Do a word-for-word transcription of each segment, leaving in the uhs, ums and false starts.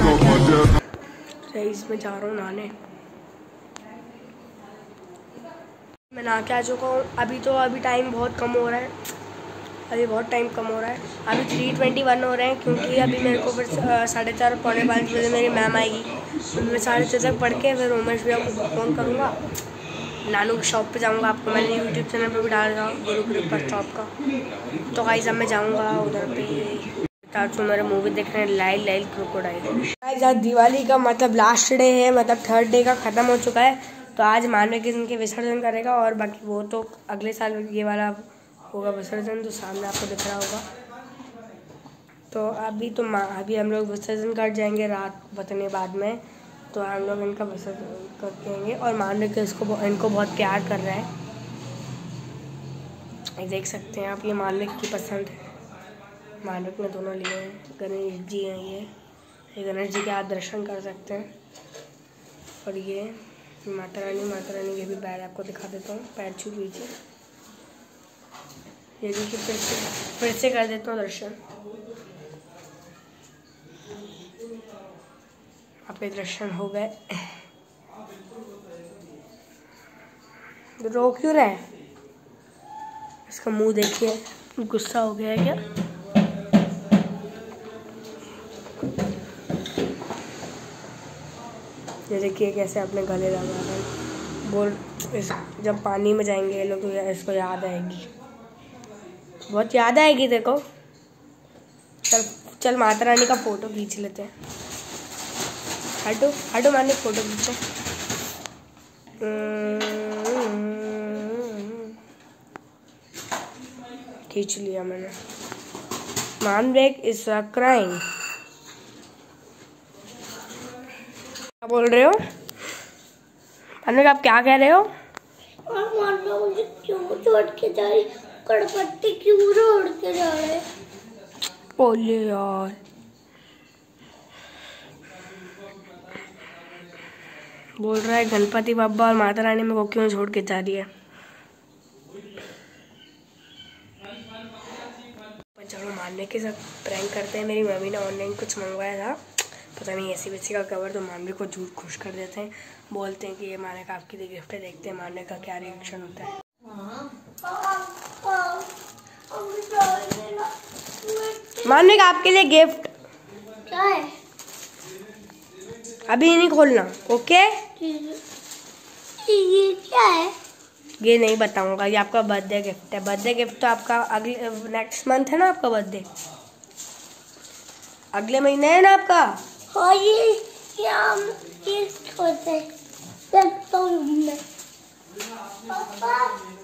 इसमें जा रहा हूँ नहाने। मैं नहा के आ चुका हूँ। अभी तो अभी टाइम बहुत कम हो रहा है, अभी बहुत टाइम कम हो रहा है। अभी थ्री ट्वेंटी वन हो रहे हैं, क्योंकि अभी मेरे को फिर साढ़े चार पौने पाँच बजे मेरी मैम आएगी। तो मैं साढ़े छः तक पढ़ के फिर उमेश भैया को फ़ोन करूँगा, नानू की शॉप पे जाऊँगा। आपको मैंने यूट्यूब चैनल पे भी डाल रहा हूँ, गुरु कृपा शॉप का। तो गाइस अब मैं जाऊँगा उधर पे ताकि मेरे मूवी देखने लाइल लाइल क्रोकोडाइल। गाइस आज दिवाली का मतलब लास्ट डे है, मतलब थर्ड डे का ख़त्म हो चुका है। तो आज मानव के दिन के विसर्जन करेगा, और बाकी वो तो अगले साल ये वाला होगा विसर्जन, तो सामने आपको दिख रहा होगा। तो अभी तो अभी हम लोग विसर्जन कर जाएंगे रात बतने बाद में। तो हम लोग इनका विसर्जन कर देंगे, और मानव के इसको इनको बहुत प्यार कर रहा है, देख सकते हैं आप। ये मानव की पसंद है, मानव ने दोनों लिए हैं। गणेश जी हैं ये ये गणेश जी के आप दर्शन कर सकते हैं। और ये माता रानी माता रानी के भी पैर आपको दिखा देता हूँ, पैर छू लीजिए। ये देखिए फिर से फिर से कर देता हूँ दर्शन। आपके दर्शन हो गए। रो क्यों रहा है? इसका मुंह देखिए, गुस्सा हो गया है क्या? ये देखिए कैसे अपने गले लगा रहा है। बोल इस जब पानी में जाएंगे ये लोग तो इसको याद आएगी, बहुत याद आएगी। देखो चल चल माता रानी का फोटो खींच लेते हैं। हटो हटो मानी फोटो खींचो। खींच लिया मैंने। मानवेक इज क्राइंग। क्या बोल रहे हो मानवेक? आप क्या कह रहे हो? और मानव मुझे क्यों छोड़ के जा रही? कड़पट्टी क्यों छोड़ के जा रहे? बोले यार, बोल रहा है गणपति बाबा और माता रानी मेरे को क्यों छोड़ के जा रही है। चलो मानने के साथ प्रैंक करते हैं। मेरी मम्मी ने ऑनलाइन कुछ मंगवाया था, पता नहीं ऐसी वैसी का कवर, तो मानने को झूठ खुश कर देते हैं। बोलते हैं कि ये माने का आपकी गिफ्ट है, देखते हैं मानने का क्या रिएक्शन होता है। मानने का आपके लिए गिफ्ट क्या है? अभी नहीं खोलना, ओके? ये क्या है? ये नहीं बताऊंगा। ये आपका बर्थडे गिफ्ट है। बर्थडे गिफ्ट तो आपका अगले नेक्स्ट मंथ है ना, आपका बर्थडे अगले महीने है ना आपका। हाँ ये क्या गिफ्ट होता है? देखता हूँ मैं। पापा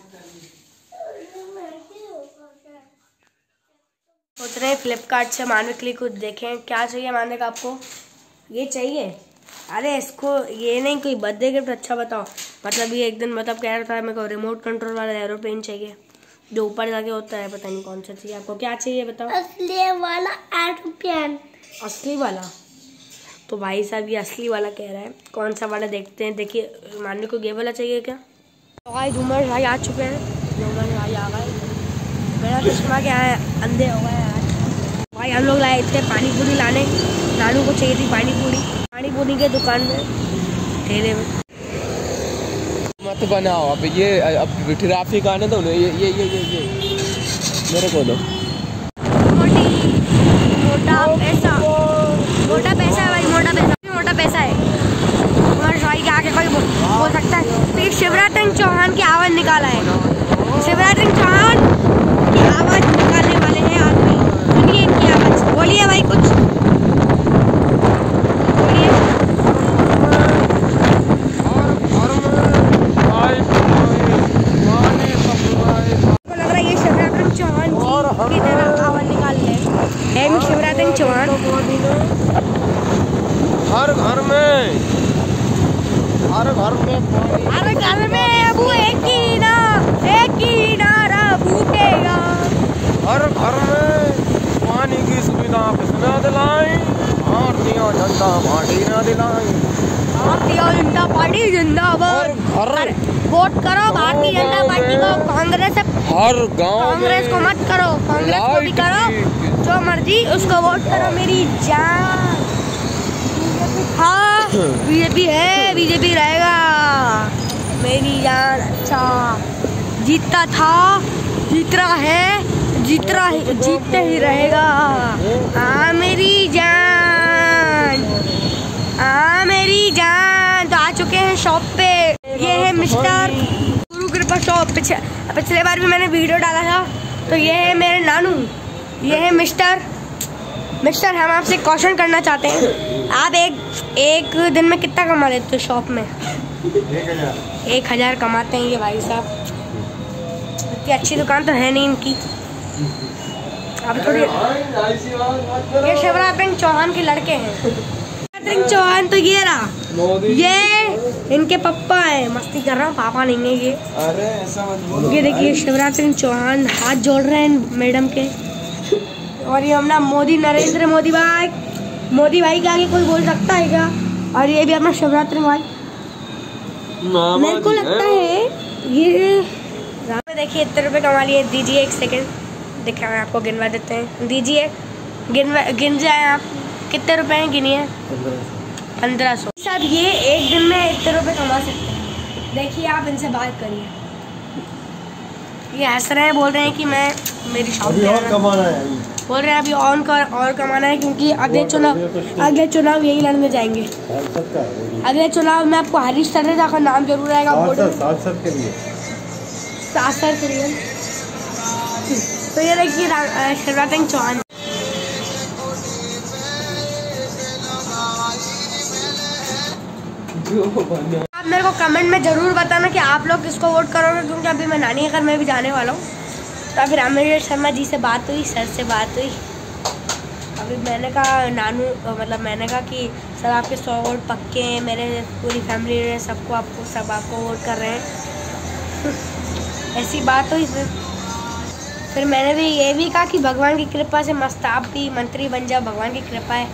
सोच रहे हैं फ्लिपकार्ट से मानव के लिए कुछ देखें। क्या चाहिए मानव का आपको? ये चाहिए? अरे इसको ये नहीं, कोई बर्थडे गिफ्ट अच्छा बताओ। मतलब ये एक दिन मतलब कह रहा था मेरे को रिमोट कंट्रोल वाला एरोप्लेन चाहिए, जो ऊपर जाके होता है, पता नहीं कौन सा चाहिए आपको। क्या चाहिए बताओ? असली वाला एरोप्लेन। असली वाला? तो भाई साहब ये असली वाला कह रहा है। कौन सा वाला देखते हैं। देखिए मानने को ये वाला चाहिए क्या? तो भाई झूमर भाई आ चुके हैं। झूमर भाई आ गए। मेरा चश्मा क्या है, अंधे हो गए आज। भाई हम लोग लाए थे पानी पूरी लाने, नानू को चाहिए थी पानी पूरी। पानी पूरी के दुकान में ठेले में मत बनाओ। अब ये अब ट्रैफिक आने दो ना। ये ये ये ये ये मेरे को दो। मोटी मोटा पैसा, मोटा पैसा है भाई, मोटा पैसा मोटा पैसा है। तुम्हारे भाई के आगे कोई बोल सकता है? तो ये शिवराज सिंह चौहान की आवाज निकाला है। शिवराज सिंह चौहान की आवाज निकालने वाले हैं आदमी। सुनिए इनकी आवाज। बोलिए भाई कुछ बोलिए। लग रहा है ये शिवराज सिंह चौहान जी की तरह आवाज निकाल रहे हैं। मैं शिवराज सिंह चौहान। हर घर में हर घर में हर घर में अब एक ही ना एक ही नारा फूटेगा। हर घर में पानी की सुविधा किसने दिलाई? भारतीय जनता पार्टी ने दिलाई। भारतीय जनता पार्टी जिंदाबाद। हर वोट करो भारतीय जनता पार्टी को। कांग्रेस हर गांव कांग्रेस को मत करो, कांग्रेस को भी करो, जो मर्जी उसको वोट करो मेरी जान। हाँ बीजेपी है, बीजेपी रहेगा मेरी जान। अच्छा जीतता था, जीत रहा है, जीत रहा है, जीतते ही रहेगा। हाँ मेरी जान, हाँ मेरी जान। तो आ चुके हैं शॉप पे। ये है मिस्टर गुरु कृपा शॉप। पिछले पिछले बार भी मैंने वीडियो डाला था। तो ये है मेरे नानू, ये है मिस्टर मिस्टर हम आपसे क्वेश्चन करना चाहते हैं, आप एक एक दिन में कितना कमा लेते हो शॉप में? एक हजार एक हजार कमाते हैं ये भाई साहब। इतनी अच्छी दुकान तो है नहीं इनकी। अब थोड़ी ये शिवराज सिंह चौहान के लड़के हैं। शिवराज सिंह चौहान तो ये रहा, ये इनके पापा है। मस्ती कर रहा हूँ, पापा नहीं है ये। अरे ऐसा मत बोलो। ये देखिए शिवराज सिंह चौहान हाथ जोड़ रहे हैं मैडम के। और ये अपना मोदी, नरेंद्र मोदी भाई, मोदी भाई के आगे कोई बोल सकता है क्या? और ये भी अपना शिवराज सिंह भाई। मेरे को लगता है ये में देखिए इतने रुपए कमा लिए। दीजिए एक सेकंड, देखिए मैं आपको गिनवा देते हैं। दीजिए गिनवा गिन जाए आप कितने रुपए हैं, गिनिए। पंद्रह सौ। साहब ये एक दिन में इतने रुपए कमा सकते हैं। देखिए आप इनसे बात करिए, ये हंस रहे हैं, बोल रहे हैं कि मैं मेरी शॉप और कमाना है, बोल रहे हैं अभी ऑन कर और कमाना है, क्योंकि अगले चुनाव अगले चुनाव यही लड़ने जाएंगे। अगले चुनाव में आपको हरीश सरेजा का नाम जरूर आएगा। सांसद के लिए सांसद के लिए। तो ये देखिए शिवराज सिंह चौहान। आप मेरे को कमेंट में जरूर बताना कि आप लोग किसको वोट करोगे, क्योंकि अभी मैं नानी के घर में भी जाने वाला हूँ। तो अभी रामेश्वर शर्मा जी से बात हुई, सर से बात हुई। अभी मैंने कहा नानू, मतलब मैंने कहा कि सर आपके सौ वोट पक्के हैं, मेरे पूरी फैमिली ने सबको आपको सब आपको वोट कर रहे हैं। ऐसी बात हुई। फिर फिर मैंने भी ये भी कहा कि भगवान की कृपा से मस्त आप भी मंत्री बन जाओ, भगवान की कृपा है।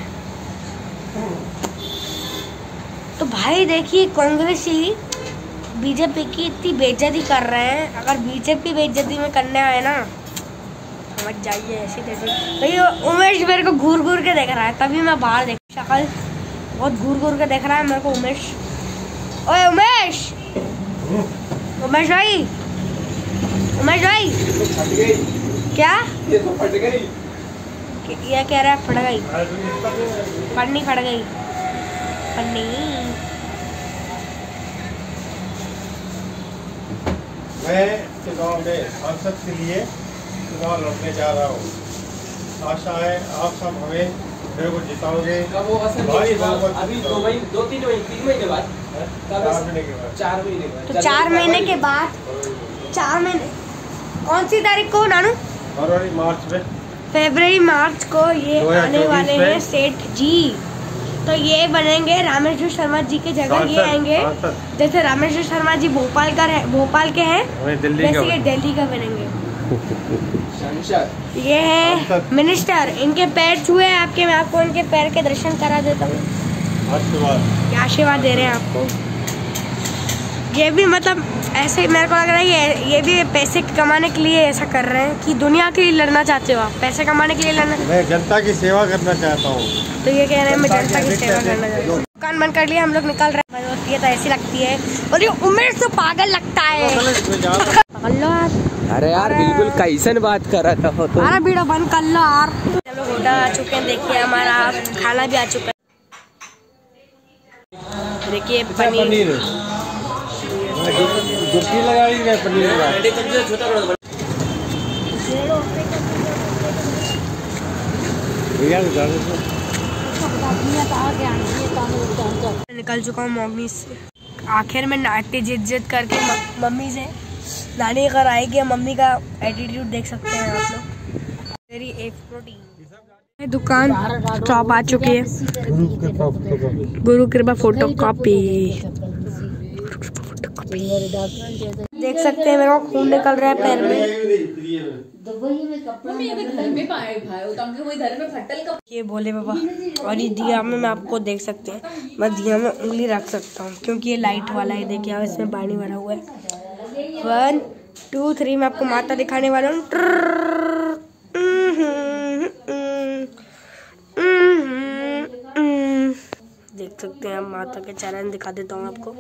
तो भाई देखिए कांग्रेस ही बीजेपी की इतनी बेइज्जती कर रहे हैं। अगर बीजेपी बेइज्जती में करने आए ना, समझ जाइए ऐसी तैसी। भैया उमेश मेरे को घूर घूर के देख रहा है, तभी मैं बाहर देख, शक्ल बहुत घूर घूर के देख रहा है मेरे को उमेश। ओए उमेश, उमेश भाई, उमेश भाई क्या ये तो फट गई। ये कह रहा है फट गई, पन्नी फट गई, पन्नी। मैं चुनाव में सांसद के लिए चुनाव लड़ने जा रहा हूँ। आशा है आप सब हमें मेरे को जिताओगे। भारी बहुमत। अभी दो महीने, दो तीन महीने, तीन महीने बाद, चार महीने के बाद चार महीने के बाद तो चार महीने के बाद, चार महीने कौन सी तारीख को नानू? फरवरी मार्च में, फरवरी मार्च को ये आने वाले हैं सेठ जी। तो ये बनेंगे रामेश्वर शर्मा जी के जगह, ये आएंगे। जैसे रामेश्वर शर्मा जी भोपाल का है, भोपाल के हैं, वैसे ये दिल्ली का बनेंगे। ये है मिनिस्टर, इनके पैर छुए आपके, मैं आपको इनके पैर के दर्शन करा देता हूँ। आशीर्वाद आशीर्वाद दे रहे हैं आपको। ये भी मतलब ऐसे मेरे को लग रहा है ये ये भी पैसे कमाने के लिए ऐसा कर रहे हैं कि दुनिया के लिए लड़ना चाहते हो आप, पैसे कमाने के लिए लड़ना। मैं जनता की सेवा करना चाहता हूँ। तो ये कह रहे हैं मैं जनता की सेवा करना चाहता हूँ। दुकान बंद कर लिया, हम लोग निकल रहे हैं। होती है तो ऐसी लगती है, और ये उमेश तो पागल लगता है। पकड़ लो यार। अरे यार बिल्कुल कैसन बात कर रहा था तो। अरे वीडियो बंद कर लो यार। हम लोग होटल आ चुके हैं, देखिए हमारा खाना भी आ चुका है। देखिए पनीर, गुटकी लगाई है पनीर का। निकल चुका हूँ मम्मी से। आखिर में नाट्य जिद जिद करके मम्मी से नानी घर आएगी। मम्मी का एटीट्यूड देख सकते हैं आप लोग। मेरी एक प्रोटीन दुकान शॉप आ चुकी है। गुरु कृपा फोटो कॉपी देख सकते हैं। मेरा खून निकल रहा है पैर में। ये बोले बाबा। और ये दिया में मैं आपको देख सकते हैं, मैं दिया में उंगली रख सकता हूँ क्योंकि ये लाइट वाला है। देखिए अब इसमें पानी भरा हुआ है। वन टू थ्री मैं आपको माता दिखाने वाला हूँ। सकते हैं। माता के चरण दिखा देता हूँ आपको।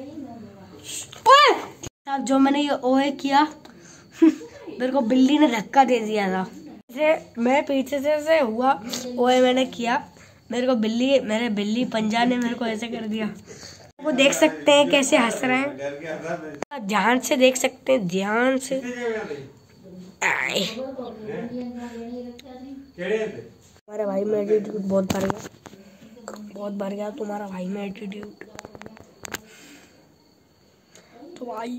अब जो मैंने ये ओए किया मेरे को बिल्ली ने धक्का दे दिया था। जैसे मैं पीछे से से हुआ ओए मैंने किया, मेरे को बिल्ली मेरे बिल्ली पंजा ने मेरे को ऐसे कर दिया। वो देख सकते हैं कैसे हंस रहे हैं, ध्यान से देख सकते हैं, ध्यान से। आए। हमारे भाई में एटीट्यूड बहुत बढ़ गया, बहुत बढ़ गया तुम्हारा भाई में एटीट्यूड। तो भाई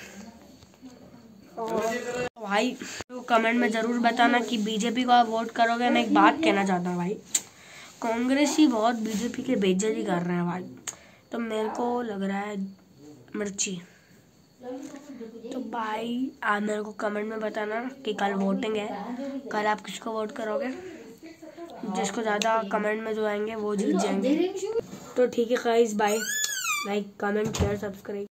तो भाई तो कमेंट में ज़रूर बताना कि बीजेपी को आप वोट करोगे। मैं एक बात कहना चाहता हूँ भाई, कांग्रेस ही बहुत बीजेपी के बेइज्जती कर रहे हैं भाई, तो मेरे को लग रहा है मिर्ची। तो भाई आप मेरे को कमेंट में बताना कि कल वोटिंग है, कल आप किसको वोट करोगे। जिसको ज़्यादा कमेंट में जो आएंगे वो जीत जाएंगे। तो ठीक है guys, bye. Like comment share subscribe.